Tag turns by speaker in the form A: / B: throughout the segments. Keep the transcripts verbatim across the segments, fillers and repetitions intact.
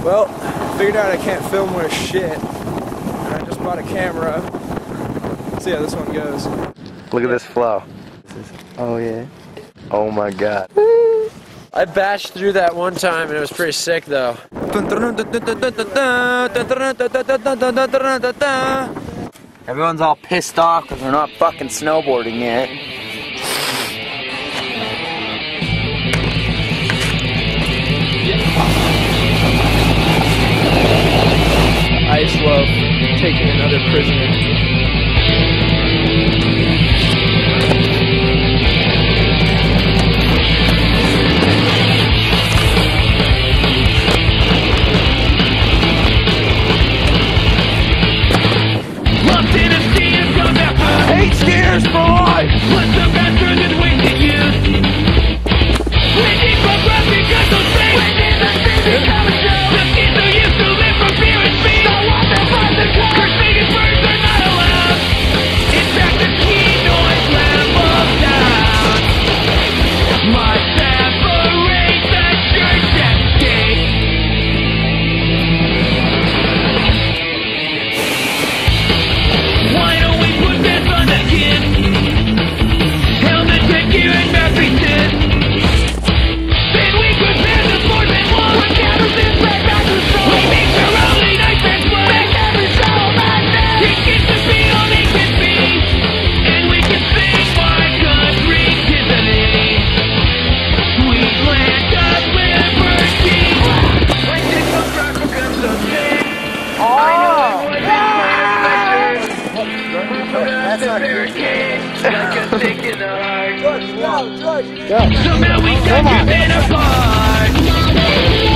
A: Well, figured out I can't film worth shit, and I just bought a camera. Let's see how this one goes.
B: Look at this flow.
C: Oh yeah.
B: Oh my god.
D: I bashed through that one time and it was pretty sick though.
C: Everyone's all pissed off because we're not fucking snowboarding yet.
A: Ice Loaf taking another prisoner.
B: Eight skiers for life!
E: What's the better than wasted youth? We need progressive because those things we need the things that come and show. The kids who used to live for fear and speed don't want their friends to come. Cursing birds are not allowed. In fact, the key noise levels down. Must separate the church and state. Why don't we put this on the kid? Helmet, gear, and everything. Then we prepare the sportsman wall with cameras and back back to the soul. We make surrounding nice and slow. Make every show madness. It gets to be all they can be. And we can sing my country tyranny. Sweet land of liberty. When it comes rock becomes a thing. I know it wasn't
A: That's not good.
E: like a stick in the heart.
A: George, no, George, you need
E: So now we cut your bed apart.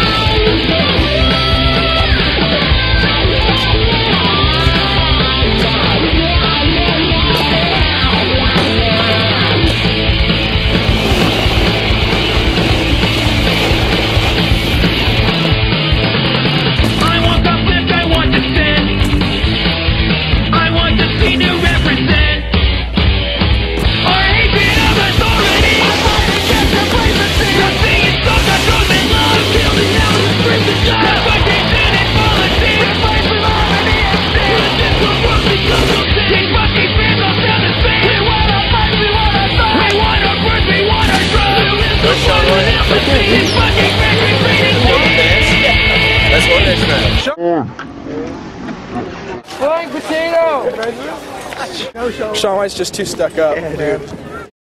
E: I want the flip, I want the sin. I want the scene to represent our hatred of authority. I fight against complacency. Nothing is so controlled and love. Building out the streets of God. Exploitation and policy. Replace with harmony and sin. This will work because of sin. These fucking fans all sound the same. We want our fight, we want our thoughts. We want our words, we want our drugs. There is no one with empathy. These fucking factory breeding me.
B: That's what it is now.
A: Flying potato! Sean White's just too stuck up. Yeah, dude.